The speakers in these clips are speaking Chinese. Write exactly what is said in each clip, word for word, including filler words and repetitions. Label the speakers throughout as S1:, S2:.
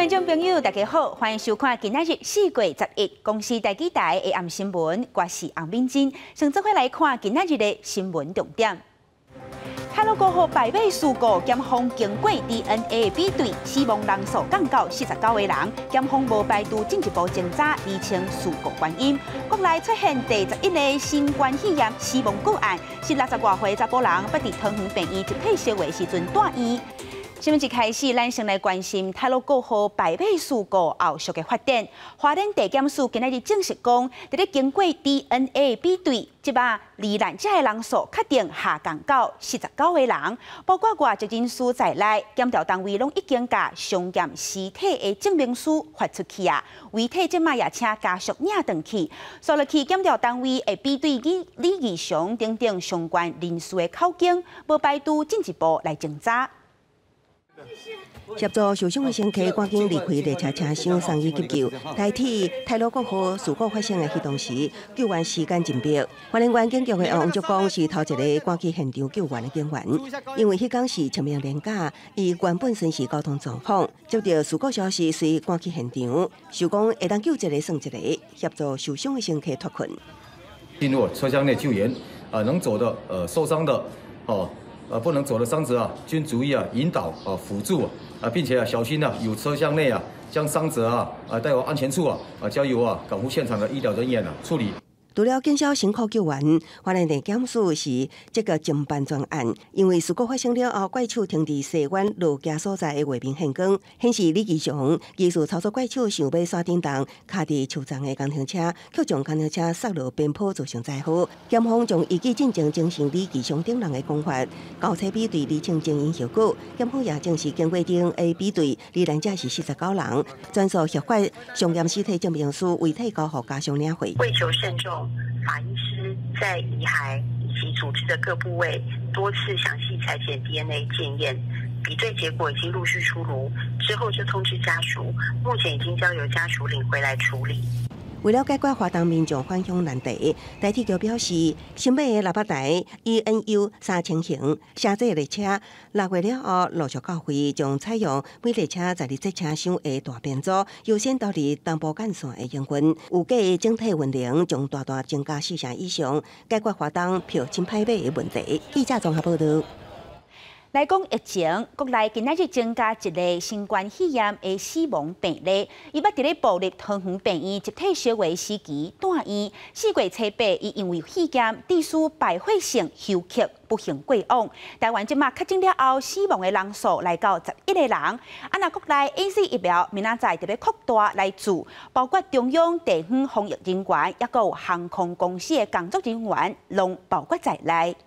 S1: 观众朋友，大家好，欢迎收看今仔日四月十一公司台记台的暗新闻，我是洪敏珍，先做伙来看今仔日的新闻重点。泰罗高号百位事故检方经过 D N A 比对，死亡人数降到四十九个人，检方无排除进一步侦查厘清事故原因。国内出现第十一例新冠肺炎死亡个案，是六十多岁查甫人，不伫桃园病院集体烧的时阵住院。新闻一开始，咱先来关心泰罗高号百位事故后续的发展。花莲地检署今日证实讲，伫咧经过 D N A 比对，即马罹难者的人数确定下降到四十九个人，包括外籍人士在内，检调单位拢已经甲伤检尸体的证明书发出去啊，遗体即马也请家属领回去。所落去检调单位会比对李李义祥等等相关人士的口供，无排除进一步来侦查。
S2: 协助受伤的乘客赶紧离开列车车厢送医急救，代替泰罗国号事故发生的迄当时，救援时间真迫。花莲县警局的王竹光是头一个赶去现场救援的警员，因为迄天是清明连假，伊原本身是交通状况，接到事故消息，随赶去现场，想讲会当救一个算一个，协助受伤的乘客脱困。
S3: 进入车厢内救援，啊、呃，能走的，呃，受伤的，哦。呃，不能走的伤者啊，均逐一啊引导啊辅助啊，并且啊小心啊有车厢内啊将伤者啊啊带往安全处啊啊交由啊赶赴现场的医疗人员啊处理。
S2: 除了减少辛苦救援，花莲地检署是这个侦办专案，因为事故发生了后，怪手停伫西湾路家所在的画面现光，显示李义祥疑似操作怪手想要刷电动，卡伫树丛的工程车，却将工程车摔落边坡，造成灾祸。检方将依据进程证实李义祥等人的讲法，交叉比对厘清前因后果。检方也证实经过 D N A 比对，罹难者是四十九人，专属协会伤验尸体证明书遗体交予家属领回。
S4: 为求慎重。法医师在遗骸以及组织的各部位多次详细裁剪 D N A 检验，比对结果已经陆续出炉，之后就通知家属，目前已经交由家属领回来处理。
S2: 为了解决华东民众返乡难题，台铁局表示，新买的喇叭台 E N U 三千型下载列车，六月了后陆续到位，将采用每列车十二节车厢的大编组，优先导入东部干线的营运，预计整体运量将大大增加四成以上，解决华东票真歹买的问题。记者综合报道。
S1: 来讲疫情，国内今仔日增加一例新冠肺炎的死亡病例，伊捌伫咧部立桃园病院集体烧化时期住院，四月初八，伊因为肺炎致使败血性休克，不幸过往。台湾即马确诊了后，死亡的人数来到十一个人。啊，那国内 A Z 疫苗明仔载特别扩大来做，包括中央地方防疫人员，也有航空公司的工作人员，拢包括在内。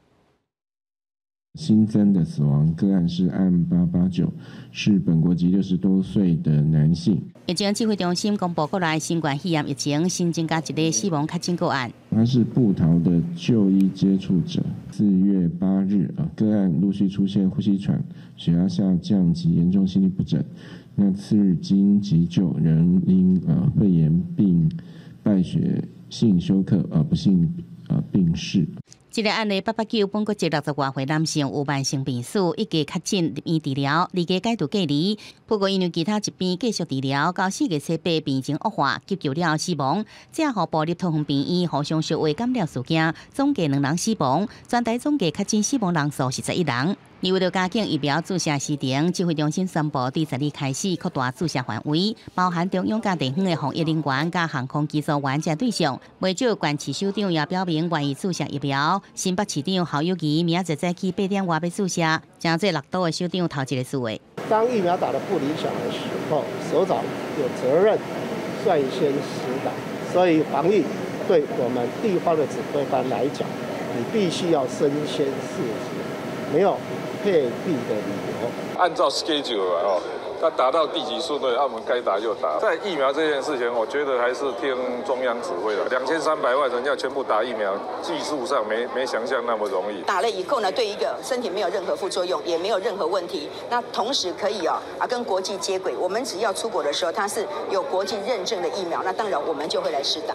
S5: 新增的死亡个案是案八八九，是本国籍六十多岁的男性。
S6: 疫情指挥中心公布国内新冠肺炎疫情新增加一例死亡确诊个案。
S5: 他是布桃的就医接触者。四月八日啊，个案陆续出现呼吸喘、血压下降及严重心律不整。那次日经急救，仍因呃肺炎并败血性休克，呃不幸呃病逝。
S6: 这个案例八八九，本国籍六十多岁男性有慢性病史，已经确诊入院治疗，离家解除隔离。不过因为其他疾病继续治疗，到四月初八病情恶化，急救了死亡。这和部立桃园病院互相烧化感染事件，总计两人死亡，全台总计确诊死亡人数是十一人。而为了加紧疫苗注射时程，指挥中心宣布，第十日开始扩大注射范围，包含中央甲地方的防疫人员、甲航空技术员等对象。不少县市首长也表明愿意注射疫苗。新北市长侯友宜明仔载早起八点外要注射，正做六都的首长头一个思维。
S7: 当疫苗打得不理想的时候，首长有责任率先施打，所以防疫对我们地方的指挥官来讲，你必须要身先士卒，没有配避的理由。
S8: 按照 schedule 来哦，那达到第几顺位，我们该打就打。在疫苗这件事情，我觉得还是听中央指挥的。两千三百万人要全部打疫苗，技术上没没想象那么容易。
S9: 打了以后呢，对一个身体没有任何副作用，也没有任何问题。那同时可以哦啊跟国际接轨。我们只要出国的时候，它是有国际认证的疫苗，那当然我们就会来施打。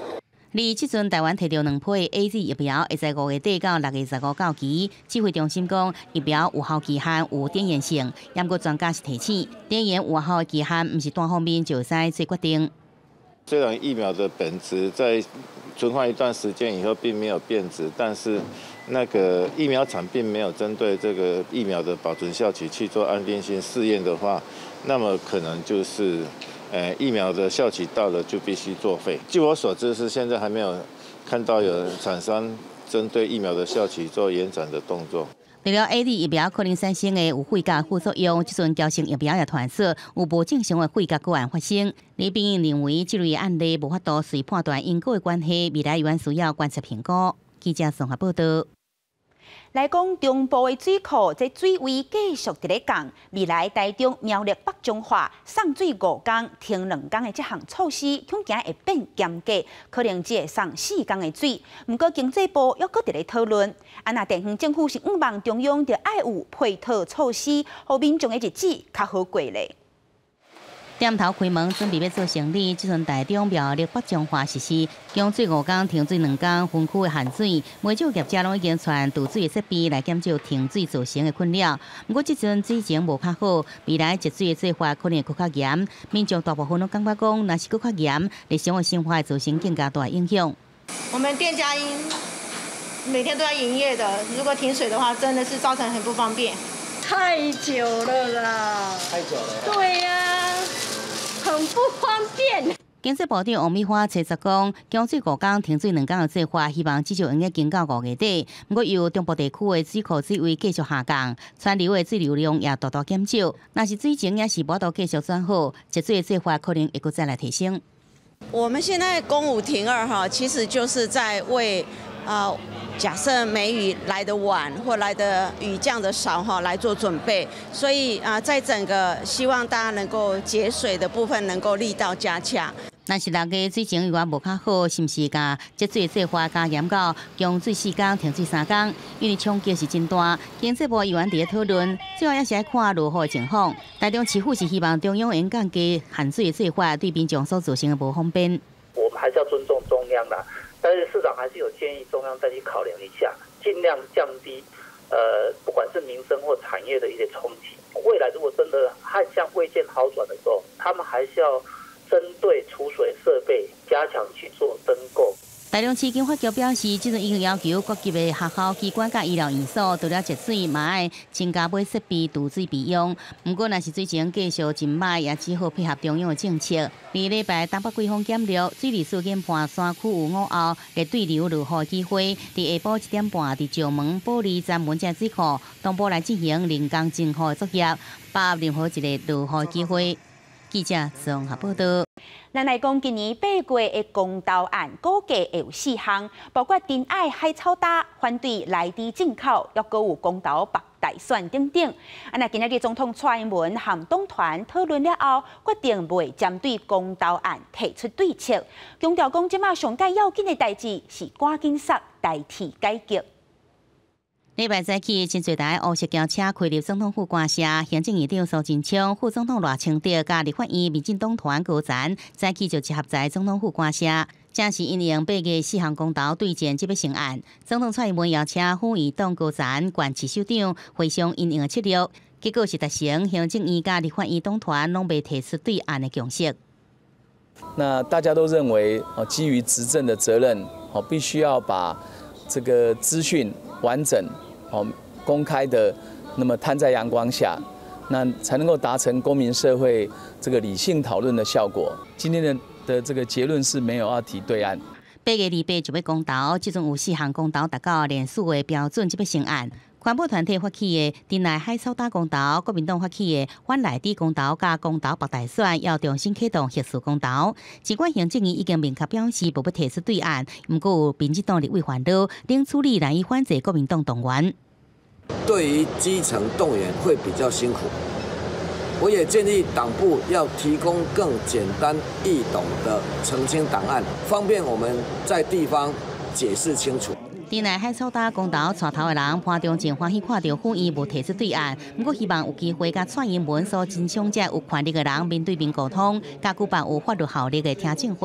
S6: 而即阵台湾摕到两批 A Z 疫苗，会在五月底到六月十五到期。指挥中心讲，疫苗有效期限有点延性，不过专家是提醒，点延有效期限不是单方面就使做决定。
S10: 虽然疫苗的本质在存放一段时间以后并没有变质，但是那个疫苗厂并没有针对这个疫苗的保存效期去做安定性试验的话，那么可能就是。 呃，疫苗的效期到了就必须作废。据我所知，是现在还没有看到有厂商针对疫苗的效期做延展的动作。
S6: 除了 A Z 疫苗可能产生的有肺甲副作用，即阵交生疫苗也传说有无正常的肺甲个案发生。李炳英认为，这类案例无法度随判断因果的关系，未来依然需要观察评估。记者综合报道。
S1: 来讲中部的水库，这水位继续伫咧降。未来台中、苗栗、北中华送水五天、停两天的这项措施，恐惊会变严格，可能只会送四天的水。不过经济部又搁伫咧讨论，啊那地方政府是毋望中央着爱有配套措施，互民众的日子较好过咧。
S6: 店头开门，准备要做生意。即阵台中、苗栗、北中华实施供水五天、停水两天分区的限水，每少业者拢已经传堵水的设备来减少停水造成的困扰。不过即阵水情无较好，未来节水的做法可能会更较严。民众大部分都感觉讲，若是更较严，日常的生活会造成更加大的影响。
S11: 我们店家因每天都要营业的，如果停水的话，真的是造成很不方便。太久了啦！
S7: 太久了。
S11: 对呀、啊。 很不方便。
S6: 经济部长王美花查实讲，供水五天、停水两天的做法，希望至少用个经到五月底。不过，由中部地区的水库水位继续下降，川流的水流量也大大减少。若是水情也是无度继续转好，节水的做法可能会搁再来提升。
S9: 我们现在公五停二哈，其实就是在为呃。 假设梅雨来得晚或来的雨降得少哈，来做准备，所以啊，在整个希望大家能够节水的部分能够力道加强。
S6: 若是六月水情如果无较好，是毋是甲节水的做法加严到供水四天、停水三天？因为冲击是真大，经济部议员伫咧讨论，最后也是爱看落雨的情况。台中市府是希望中央应降低限水的做法对民众所造成的无方便。
S12: 我们还是要尊重中央啦。 但是市长还是有建议中央再去考量一下，尽量降低，呃，不管是民生或产业的一些冲击。未来如果真的旱象未见好转的时候，他们还是要针对储水设备加强去做增购。
S6: 台中市经发局表示，即阵已经要求各级的学校、机关甲医疗院所，除了节水，嘛爱增加买设备堵水备用。不过，若是水情继续真歹，也只好配合中央的政策。二礼拜东北季风减弱，水利事件判山区有午后热对流落雨机会，伫下晡一点半，伫石门、保利站文井水库东部来进行人工净化作业，把握任何一个落雨机会。记者综合报道。
S1: 咱来讲，今年八月的公投案，估计会有四项，包括珍爱海草搭、反对内地进口，又搁有公投北大选等等。啊，那今日总统蔡英文和党团讨论了后，决定袂针对公投案提出对策，强调讲，即马上解要紧的代志是赶紧杀代替改革。
S6: 礼拜早起，真侪台乌色轿车开入总统府官舍，行政院长苏贞昌、副总统赖清德、甲立法院民进党团高层早起就集合在总统府官舍，正是因应八月四项公投对战即要成案。总统蔡英文邀请府院党高层、县市首长会商因应的策略，结果是达成行政院甲立法院党团拢未提出对案的共识。
S13: 那大家都认为，哦，基于执政的责任，哦，必须要把这个资讯完整。 哦，公开的，那么摊在阳光下，那才能够达成公民社会这个理性讨论的效果。今天的的这个结论是没有要提对案。
S6: 八月二八就要公投，即阵有四项公投达到联署的标准，就要成案。环保团体发起的镇内海草搭公投，国民党发起的反内地公投加公投北大选，要重新启动核数公投。尽管行政院已经明确表示无要提出对案，不过有民进党立委烦恼，冷处理难以反制国民党党员。
S14: 对于基层动员会比较辛苦，我也建议党部要提供更简单易懂的澄清档案，方便我们在地方解释清楚。
S6: 镇内海草搭公投带头的人潘中正欢喜看到府院无提出对案，不过希望有机会甲蔡英文所真想者有权力的人面对面沟通，甲举办有法律效力的听证会。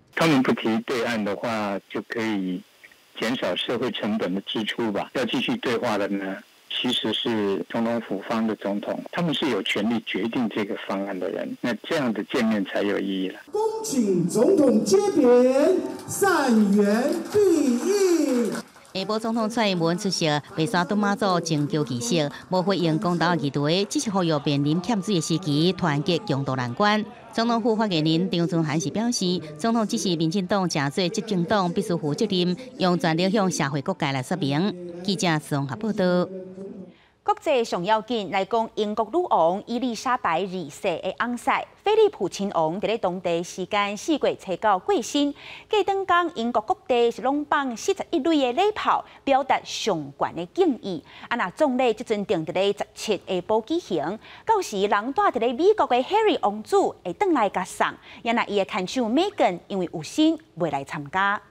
S15: 他们不提对岸的话，就可以减少社会成本的支出吧。要继续对话的呢，其实是总统府方的总统，他们是有权利决定这个方案的人。那这样的见面才有意义了。
S16: 恭请总统接匾，善缘必应。
S6: 下晡总统蔡英文出席白沙屯妈祖征救仪式，无回应公投议题，只是呼吁面临欠水的时期，团结共度难关。总统府发言人张俊涵是表示，总统指示民进党正做执政党必须负责任，用全力向社会各界来说明。记者综合报道。
S1: 国际上要紧来讲，英国女王伊丽莎白二世的翁婿菲利普亲王，伫咧当地时间四月初九过身。过当天，英国各地是拢放四十一类的礼炮，表达上悬的敬意。啊，那葬礼即阵定伫咧十七下晡举行，到时人住伫咧美国的 Harry 王子会转来甲送，也那伊的牵手 Meghan 因为有心未来参加。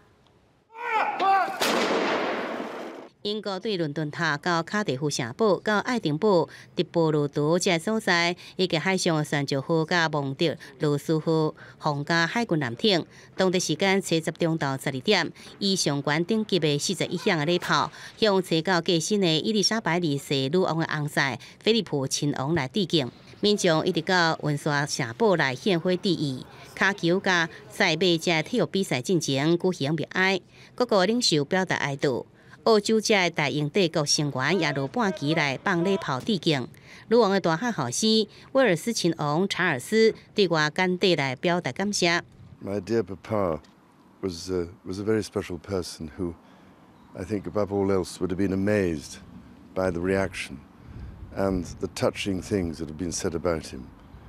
S6: 英国对伦敦塔到卡迪夫城堡到爱丁堡、迪波鲁图这所在，以及海上的船石湖甲蒙特卢斯湖皇家海军舰艇，当地时间七十中到十二点，以上悬顶级的四十一响的礼炮，向初到过身的伊丽莎白二世女王的翁婿菲利普亲王来致敬。民众一直到温莎城堡来献花致意。卡球甲赛马这体育比赛进前举行默哀，各国领袖表达哀悼。澳洲这的大英帝国成员也落半旗来放礼炮致敬。女王的大汉后师威尔斯亲王查尔斯对外简短来表达感谢。
S17: My dear Papa was uh, was a very special person who, I think, above all else, would have been amazed by the reaction and the touching things that have been said about him.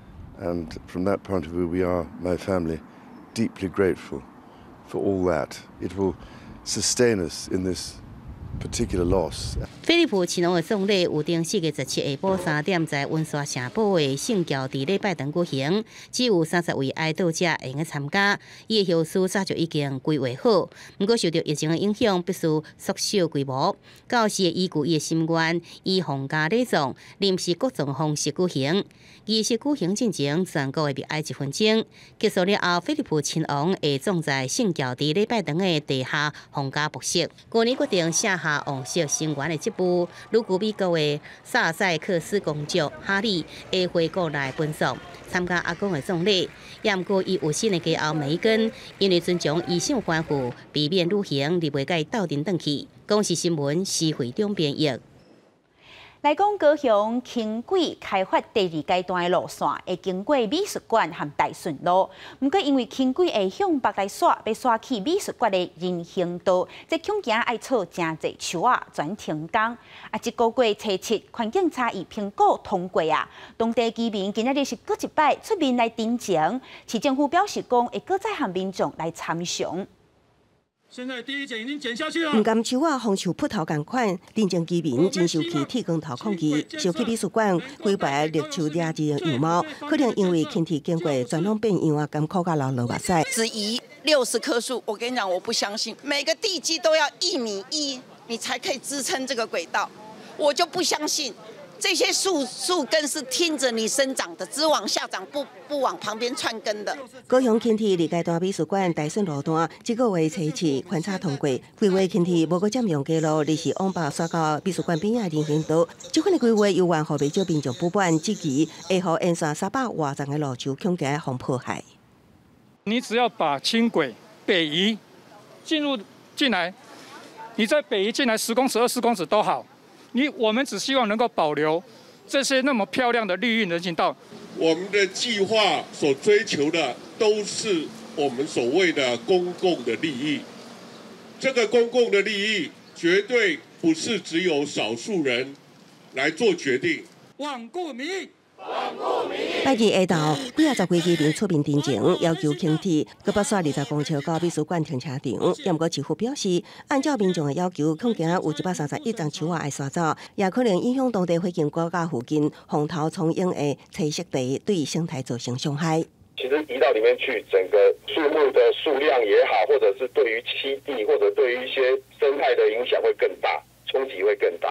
S17: And from that point of view, we are, my family, deeply grateful for all that. It will sustain us in this particular loss.
S6: 菲利普亲王的葬礼有定四月十七下晡三点在温莎城堡的圣乔治礼拜堂举行，只有三十位哀悼者会用参加。伊的后事早就已经规划好，不过受到疫情的影响，必须缩小规模。到时依据伊的心愿，以皇家礼葬、临时国葬方式举行。仪式举行进前，全国会默哀一分钟。结束了后，菲利普亲王会葬在圣乔治礼拜堂的地下皇家墓室。去年决定卸下王室成员的职务，如果美国的萨塞克斯公主哈利会回国来奔丧，参加阿公的葬礼。也毋过伊有新的家后梅根，因为尊重遗像欢呼，避免旅行，而袂甲伊斗阵转去。公视新闻是会中编译。
S1: 来讲，高雄轻轨开发第二阶段的路线会经过美术馆和大顺路，不过因为轻轨会向北来刷，要刷去美术馆的人行道，这恐惊爱错真侪树啊，全停工。啊，一个月初七，环境差异评估通过啊，当地居民今仔日是搁一摆出面来တင်情，市政府表示讲会搁再向民众来参详。
S18: 现在第一剪已经剪下去了。
S2: 唔甘树啊，风树扑头共款，临近居民真受起剃光头抗议，想去美术馆规排绿树抓一样样貌，可能因为天气经过全拢变样啊，甘苦甲流落目屎。
S19: 只移六十棵树，我跟你讲，我不相信，每个地基都要一米一，你才可以支撑这个轨道，我就不相信。这些树树根是听着你生长的，只往下长，不不往旁边串根的。
S2: 高雄轻铁二阶段美术馆大顺路段，这个月初七观察通过，规划轻铁无过占用街路，而是往北刷到美术馆边仔人行道。这款的规划有望互未少民众不满，积极会互沿线三百外层的路树恐惊防破坏。
S18: 你只要把轻轨北移进入进来，你在北移进来十公尺、二十公尺都好。你我们只希望能够保留这些那么漂亮的绿荫人行道。
S20: 我们的计划所追求的都是我们所谓的公共的利益。这个公共的利益绝对不是只有少数人来做决定。
S18: 罔顾民意。
S2: 拜二下昼，几啊十位居民出面တင်情，要求轻铁搁要刷二十公尺到美术馆停车场。也毋过市府表示，按照民众的要求，恐惊有一百三十一丛树仔爱刷走，也可能影响当地火警国家附近红头苍蝇的栖息地，对生态造成伤害。
S21: 其实移到里面去，整个树木的数量也好，或者是对于栖地或者对于一些生态的影响会更大，冲击会更大。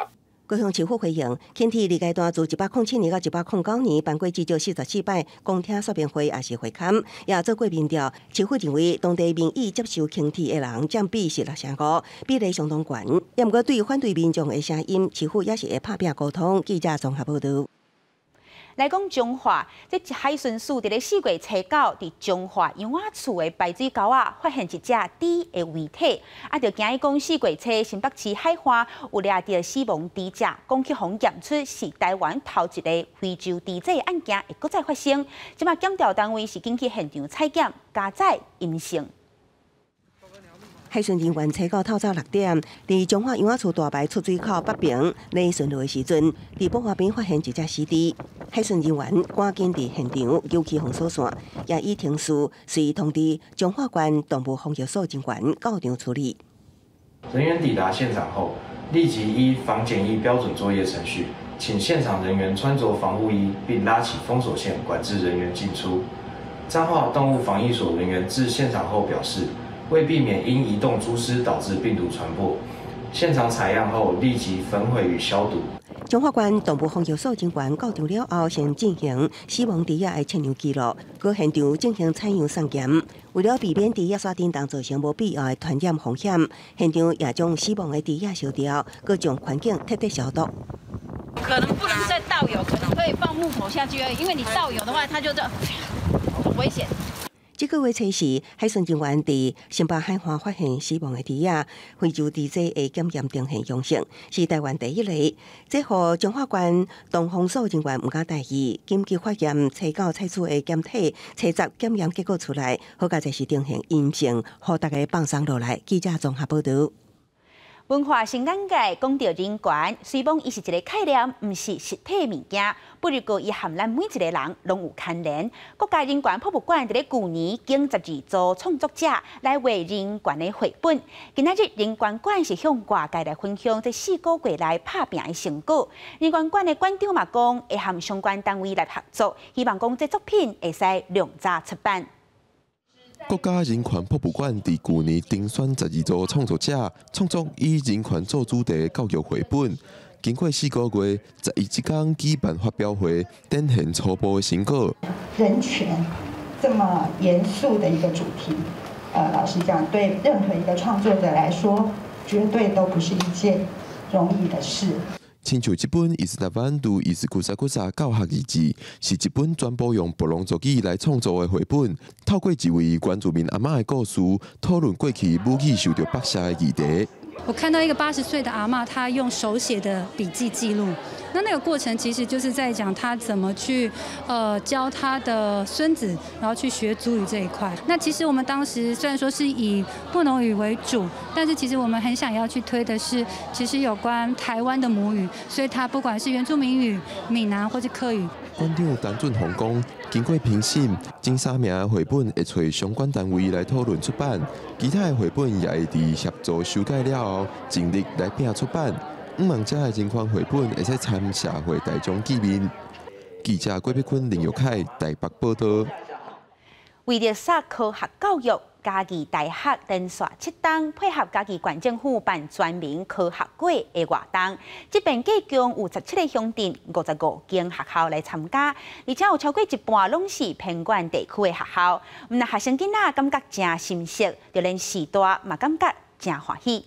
S2: 高雄市府回应，轻铁二阶段自一百零七年到一百零九年办过至少四十四摆公听说明会，也是会勘，也做过民调。市府认为当地民意接受轻铁的人占比是六成五，比例相当悬。也毋过对反对民众的声音，市府也是会拍拼沟通。记者综合报道。
S1: 来讲彰化，这海巡署伫咧四月初九，伫彰化杨仔厝的排水沟啊，发现一只猪的遗体。啊，就惊伊讲四月初新北市海岸有掠到死亡猪只，讲去互验出是台湾头一个非洲猪仔的案件会搁再发生。即马检调单位是紧去现场采检，加载阴性。
S2: 海巡人员初到透早六点，伫彰化杨仔厝大排出水口北边咧巡逻的时阵，伫宝华边发现一只死猪。海巡人员赶紧伫现场尤其封锁线，也已停事，随通知彰化县动物防疫所人员到场处理。
S3: 人员抵达现场后，立即依防检疫标准作业程序，请现场人员穿着防护衣，并拉起封锁线管制人员进出。彰化动物防疫所人员至现场后表示，为避免因移动猪尸导致病毒传播，现场采样后立即焚毁与消毒。
S2: 彰化县动物防疫所人员到场了后，先进行死亡猪仔的测量记录，搁现场进行采样送检。为了避免猪仔刷叮当造成无必要的传染风险，现场也将死亡的猪仔烧掉，搁将环境彻底消毒。
S22: 可能不能再倒油，可能可以放木头下去而已，因为你倒油的话，它就这很危险。
S2: 这个月初时，海巡人员伫新北海岸发现死亡的猪仔，非洲猪仔的检验呈现阳性，是台湾第一例。这互彰化县动防所人员毋敢大意，紧急发验初九采取的检体、初十检验结果出来，好佳就是呈现阴性，互大家放松落来。记者综合报道。
S1: 文化新眼界讲到人权，虽讲伊是一个概念，毋是实体物件，不过伊含咱每一个人拢有牵连。国家人权博物馆伫咧旧年经十二组创作者来画人权的绘本。今仔日人权馆是向外界来分享这四个月来拍拼的成果。人权馆的馆长嘛讲，会和相关单位来合作，希望讲这作品会使量早出版。
S23: 国家人权博物馆伫去年评选十二组创作者，创作以人权做主题的教育绘本。经过四个月，十一即天举办发表会，展现初步的成果。
S24: 人权这么严肃的一个主题，呃，老实讲，对任何一个创作者来说，绝对都不是一件容易的事。
S23: 亲像这本伊斯兰版读伊斯古萨古萨教学日志，是一本全部用布隆族语来创作的绘本，透过一位原住民阿嬷的故事，讨论过去母语受到绑架的议题。
S25: 我看到一个八十岁的阿嬷，她用手写的笔记记录，那那个过程其实就是在讲她怎么去呃教她的孙子，然后去学族语这一块。那其实我们当时虽然说是以布农语为主，但是其实我们很想要去推的是，其实有关台湾的母语，所以它不管是原住民语、闽南或是客语。
S23: 馆长陈俊宏讲，经过评审，前三名绘本会找相关单位来讨论出版，其他的绘本也会伫协助修改了后，尽力来拼出版。五万只的人权绘本会使参社会大众见面。记者郭碧坤、林玉凯台北报道。
S1: 为了杀科学教育，嘉义大学连续七档配合嘉义县政府办全民科学季的活动，这边计共有十七个乡镇、五十五间学校来参加，而且有超过一半拢是偏远地区的学校。毋但学生囡仔感觉真新鲜，就连时代嘛感觉真欢喜。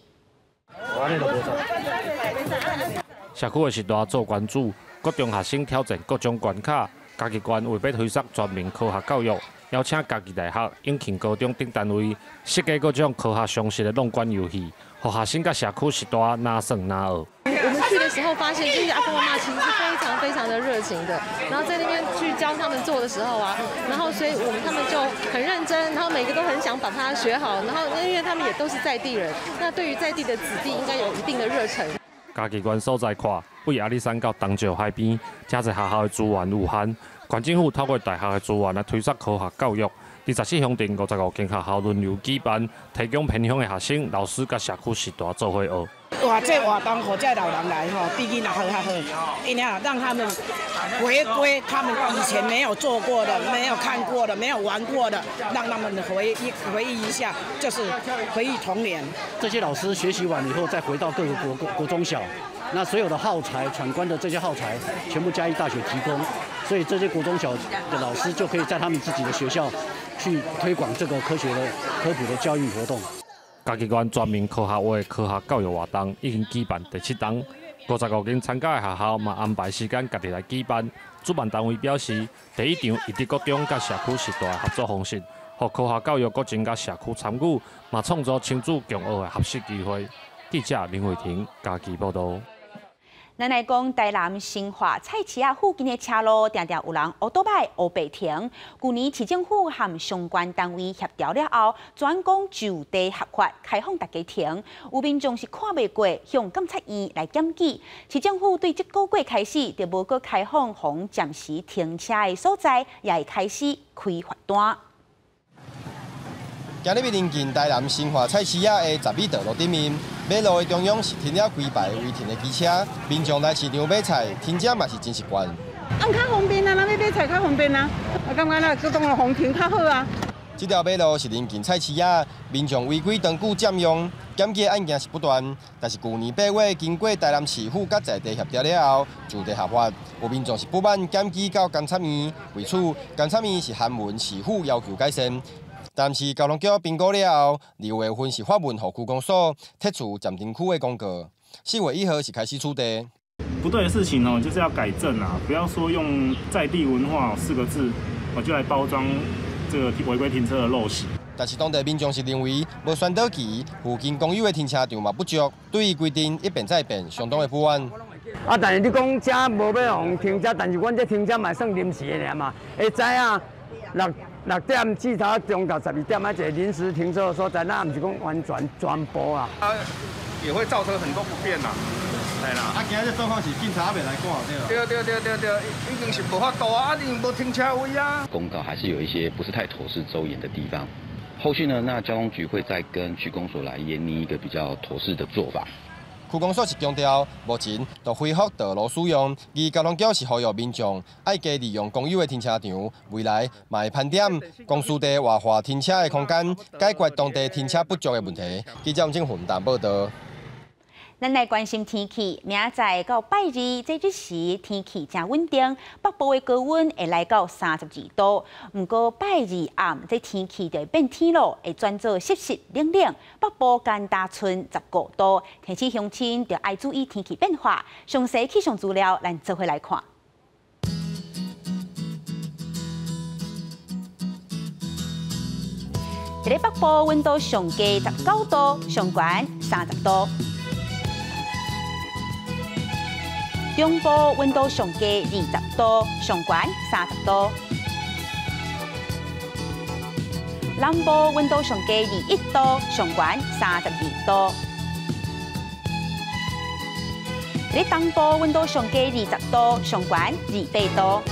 S26: 社区的时代做关注，各中学生挑战各种关卡。嘉义县为要推广全民科学教育，邀请嘉义大学、永庆高中等单位设计各种科学常识的弄馆游戏，让学生甲社区时代哪算哪学。
S27: 我们去的时候发现，这些阿公阿妈其实是非常非常的热情的，然后在那边去教他们做的时候啊，然后所以我们他们就很认真，然后每个都很想把它学好，然后因为他们也都是在地人，那对于在地的子弟应该有一定的热忱。
S26: 嘉义县所在看，为阿里山到东石海边，真侪学校的资源有限，县政府透过大学的资源来推广科学教育。二十四乡镇五十五间学校轮流举办，提供偏乡的学生、老师甲社区时代做伙学。
S28: 哇，这活动和这老人来吼，比囡仔好较好，因为让他们回归他们以前没有做过的、没有看过的、没有玩过的，让他们回忆回忆一下，就是回忆童年。
S29: 这些老师学习完以后，再回到各个国国中小，
S4: 那所有的耗材、闯关的这些耗材，全部嘉义大学提供，所以这些国中小的老师就可以在他们自己的学校去推广这个科学的科普的教育活动。
S26: 嘉义县全面科学化的科学教育活动已经举办第七档，五十五间参加的学校嘛安排时间家己来举办。主办单位表示，第一场以伫国中甲社区时代合作方式，互科学教育国情甲社区参与，嘛创造亲子共学的合适机会。记者林慧婷嘉义报道。
S1: 咱来讲台南新化菜市仔附近的车路，常常有人乌倒摆、乌白停。去年市政府和相关单位协调了后，专供就地合法开放大家停。有民众是看袂过，向检察院来检举。市政府对这个月开始就无搁开放红暂时停车的所在，也会开始开罚单。
S5: 今日临近台南新化菜市仔的十米道路顶面，马路的中央是停了几排违停的机车，民众来市场买菜，停车嘛是真习惯。
S7: 啊，较方便啊，咱要买菜较方便啊，我感觉那自动的红停较好啊。
S5: 这条马路是临近菜市仔，民众违规长久占用，检举案件是不断。但是去年八月经过台南市府甲在地协调了后，就地合法。有民众是不满检举到监察院，为此监察院是函文市府要求改善。但是交通局评估了后，二月份是发文予区公所撤除暂停区的公告，四月一号是开始处理。
S8: 不对的事情哦，就是要改正啊！不要说用在地文化四个字，我就来包装这个违规停车的陋习。
S5: 但是当地民众是认为无选到期，附近公有的停车场嘛不足，对于规定一变再变，相当的不安。
S7: 啊，但是你讲车无要用停车，但是阮这停车嘛算临时的尔嘛，会知啊六。六点至头中到十二点啊，一个临时停车的所在，那唔是讲完全全部啊。
S9: 啊，也会造成很多不便啦。系啦。啊，今日状况是警察未来管对对对对对对，已经是无法度啊，啊，你无停车位啊。
S10: 公告还是有一些不是太妥适周延的地方。后续呢，那交通局会再跟区公所来研拟一个比较妥适的做法。
S5: 区公所是强调，目前都恢复道路使用，而交通局是呼吁民众爱加利用公有的停车场，未来嘛会盘点公司地活化停车的空间，解决当地停车不足的问题。记者吴正混蛋报道。
S1: 咱来关心天气，明仔载到拜二这日时天气正稳定，北部的高温会来到三十二度。不过拜二暗这天气就会变天咯，会转做湿湿冷冷。北部干大村十五度，天气乡亲就要注意天气变化。详细气象资料，咱做回来看。在北部温度上低十九度，上悬三十度。中部温度上低二十度，上悬三十度；南部温度上低二一度，上悬三十二度；在东部温度上低二十度，上悬二八度。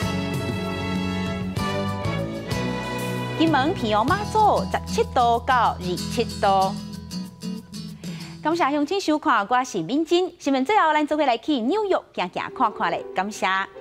S1: 金门平阳马祖十七度到二七度。感谢乡亲收看，我是敏珍。新闻最后，咱做伙来去纽约行行看看咧，感谢。